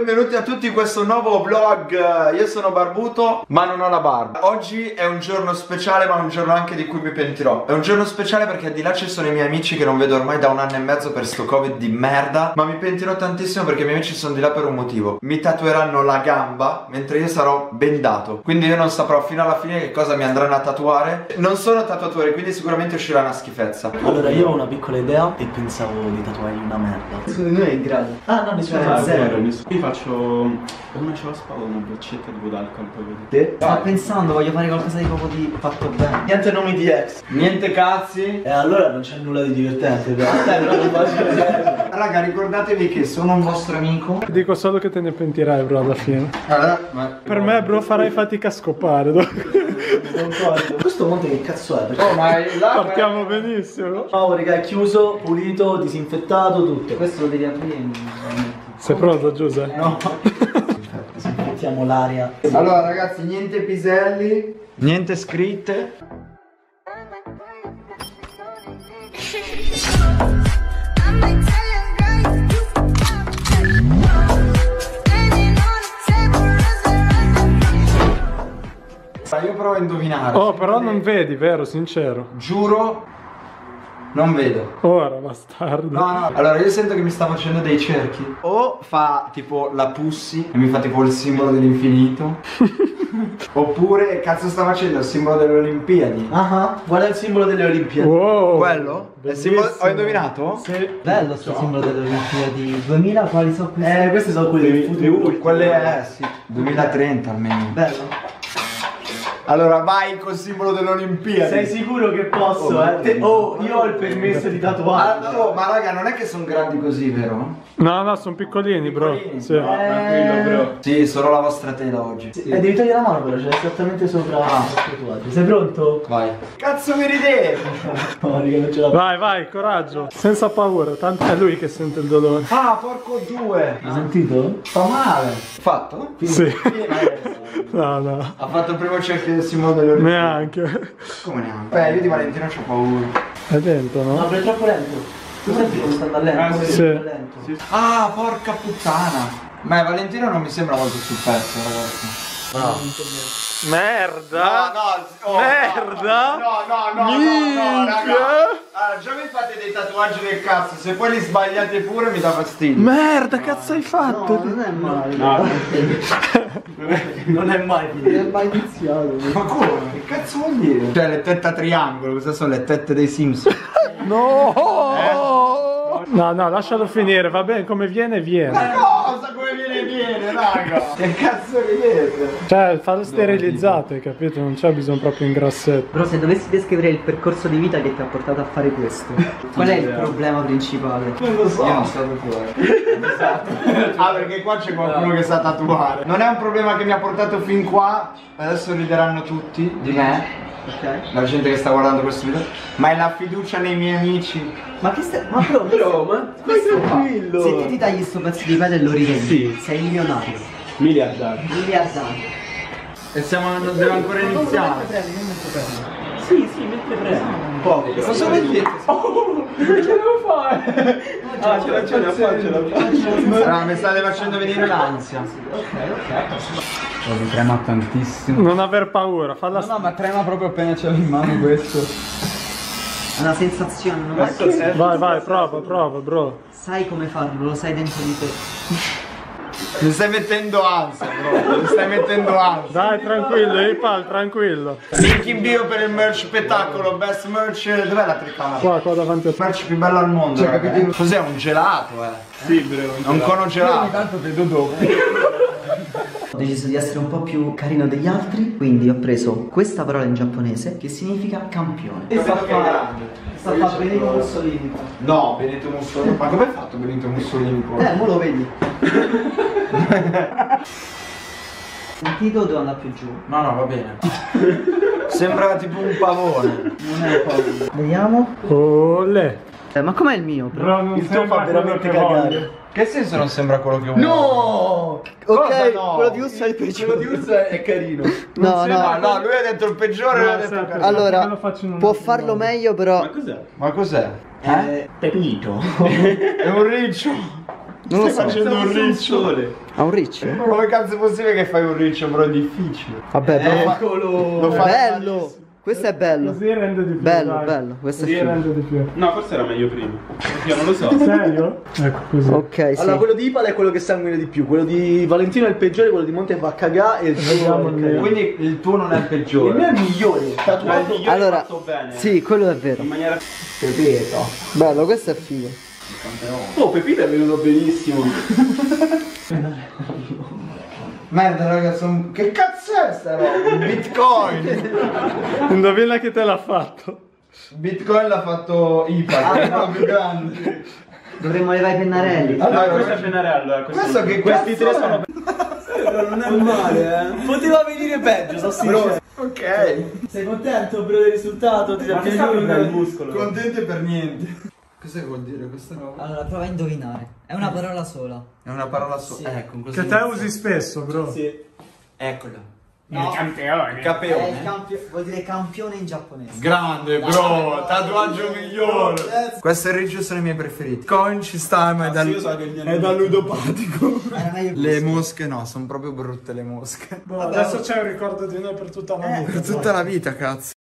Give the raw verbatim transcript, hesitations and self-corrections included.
benvenuti a tutti in questo nuovo vlog. Io sono barbuto ma non ho la barba. Oggi è un giorno speciale, ma un giorno anche di cui mi pentirò. È un giorno speciale perché di là ci sono i miei amici che non vedo ormai da un anno e mezzo per sto covid di merda. Ma mi pentirò tantissimo perché i miei amici sono di là per un motivo. Mi tatueranno la gamba mentre io sarò bendato. Quindi io non saprò fino alla fine che cosa mi andranno a tatuare. Non sono tatuatori, quindi sicuramente uscirà una schifezza. Allora io ho una piccola idea e pensavo di tatuargli una merda. Nessuno di noi è in grado. Ah no, nessuno Cioè, è zero. Io faccio una ce la spada, una boccetta tipo d'alcol poi vedi. Te? Sto pensando, voglio fare qualcosa di proprio di fatto bene. Niente nomi di ex. Niente cazzi. E allora non c'è nulla di divertente. Però. Raga, ricordatevi che sono un vostro amico. Dico solo che te ne pentirai, bro, alla fine. Allora, ma... Per me, bro, farai fatica a scopare. No? Questo monte che cazzo è? Perché... Oh, ma là Partiamo benissimo. Ciao raga, è chiuso, pulito, disinfettato, tutto. Questo lo devi aprire in... Sei pronto, Giuseppe? No. Disinfettiamo l'aria. Allora ragazzi, niente piselli, niente scritte. Io provo a indovinare. Oh, però non vedi, vero? Sincero. Giuro, non vedo. Ora, bastardo. No, no. Allora io sento che mi sta facendo dei cerchi. O fa tipo la Pussy e mi fa tipo il simbolo dell'infinito. Oppure cazzo sta facendo il simbolo delle Olimpiadi. Ah ah, guarda il simbolo delle Olimpiadi. Wow. Quello? È il simbolo... Ho indovinato? Sì. Bello sto simbolo delle Olimpiadi. duemila, quali sono questi? Eh, questi sono quelli del futuro. Quelle è, sì, duemilatrenta almeno. Bello. Allora vai col simbolo delle Olimpiadi. Sei sicuro che posso, Oh, eh? Te- oh, io ho il permesso di tatuare. Ah, oh, ma raga, non è che sono grandi così, vero? No, no, sono piccolini, bro. Piccolini? Sì. No, tranquillo, bro. Sì, solo la vostra tela oggi. Sì. E devi togliere la mano però, c'è esattamente sopra Ah. il tatuaggio. Sei pronto? Vai. Cazzo mi ridete? No, raga, non ce la Vai, vai, coraggio. Senza paura, tanto è lui che sente il dolore. Ah, porco due. Hai sentito? Fa male. Fatto? Sì. Sì, ma adesso. No, no. Ha fatto il primo cerchio del simbolo delle Olimpiadi. Neanche. Come neanche? Beh, io di Valentino c'ho paura. È lento, No, no? però è troppo lento. Tu senti come sta andando lento? Ah, Come sì. sta andando lento? Sì. Ah, porca puttana. Ma Valentino non mi sembra molto sul pezzo, ragazzi. Merda. no, oh, Merda. No, no, no, no, no, Minchia. raga. Allora, già mi fate dei tatuaggi del cazzo, se poi li sbagliate pure mi dà fastidio. Merda, cazzo hai fatto? No, non è mai. No. Non è mai finito. Non è mai iniziato. Ma come? Che cazzo vuol dire? Cioè le tette a triangolo, queste sono le tette dei Simpson. No. No, no, lascialo finire, va bene, come viene, viene. Ma cosa? Come viene viene, raga? Che cazzo ridete? Cioè, farlo sterilizzato, hai capito? Non c'è bisogno proprio in grassetto. Però se dovessi descrivere il percorso di vita che ti ha portato a fare questo, qual è il problema principale? Non lo so. Io non so tatuare. Esatto. Ah, perché qua c'è qualcuno che sa tatuare. Non è un problema che mi ha portato fin qua. Adesso rideranno tutti di me. Ok? La gente che sta guardando questo video. Ma è la fiducia nei miei amici. Ma che stai... Ma però, Però, ma stai tranquillo. se ti, ti tagli sto pezzo di pelle e lo rivendi, Sì. sei milionario. Miliardario. Miliardario. E siamo. Non devo ancora iniziare. Sì, sì, mentre prendo. Un po'. Cosa vedete? Che devo fare? Ah, ce la ce la faccio, ce la faccio. Ah, mi state facendo venire l'ansia. Oh, mi trema tantissimo. Non aver paura, falla. No, no, ma trema proprio appena ce l'ho in mano questo. È una sensazione, non è che... Vai, vai, prova, prova, bro. Sai come farlo, lo sai dentro di te. Mi stai mettendo ansia, bro. Mi stai mettendo ansia. Dai, tranquillo, Ipal, tranquillo. Link in bio per il merch spettacolo. Best merch. Dov'è la telecamera? Qua, qua davanti a te. Merch più bello al mondo. Cioè, raga. capito? Cos'è un gelato, eh? Sì, bro. È un cono Io ogni gelato. tanto vedo dopo. Ho deciso di essere un po' più carino degli altri, quindi ho preso questa parola in giapponese che significa campione. E sta a fare. Sta a fare Benito Mussolini. No, Benito Mussolini. Ma come hai fatto Benito Mussolini poi? Eh, mo lo vedi. Sentito, devo andare più giù. No, no, va bene. Sembra tipo un pavone. Non è paura. Vediamo. Olè. Eh, ma com'è il mio? Bro, non Il tuo fa veramente cagare. Che senso non sembra quello che vuoi? No! Cosa Ok, no? quello di Urso è il peggiore. Quello di Urso è carino. No, No, no. no, lui ha detto il peggiore. lui ha detto il aspetta. carino. Allora, Lo faccio in un può altro farlo modo. meglio, però. Ma cos'è? Ma cos'è? Eh, Pepito. È un riccio. Non lo so. facendo un riccio. Ha un riccio? Come cazzo è possibile che fai un riccio, però è difficile? Vabbè, però. Eccolo. Lo fa Bello! Questo è bello. Così rende di più. Bello, dai. bello. Questo è Così figo. rende di più. No, forse era meglio prima. Io non lo so. Serio? Ecco così. Ok, sì. Allora, quello di Ipala è quello che sanguina di più, quello di Valentino è il peggiore, quello di Monte va a cagà e il Vediamo tuo il è il mio. carino. Quindi il tuo non è il Il peggiore. mio è il migliore, tatuato Io Allora, l'ho fatto bene. sì, quello è vero. In maniera... Pepeto. Bello, questo è figo. Oh, Pepito è venuto benissimo. Merda, raga, son... che cazzo è sta roba? Bitcoin! Indovina chi te l'ha fatto. Bitcoin l'ha fatto I P A, che è quello più grande. Dovremmo levare i pennarelli. Allora, No, questo è Gennarello. eh, questo questo che Questi cazzo tre è? sono Però non è male, eh. Poteva venire peggio, sono sincero. Ok. Sei contento bro del risultato? Ti Ma che sta per il muscolo? Contenti per niente. Cosa vuol dire questa roba? Allora, prova a indovinare. È una parola sola. È una parola sola. Ecco, così. Che te usi spesso, bro. Sì. Eccola. No, campione. Capeone. vuol dire campione in giapponese. Grande bro, tatuaggio migliore. Questo e il riccio sono i miei preferiti. Coin ci sta, ma è da, io so che gli è da ludopatico. Era meglio Le mosche no, sono proprio brutte le mosche. Boh, adesso c'è un ricordo di noi per tutta la vita. Per tutta la vita, cazzo.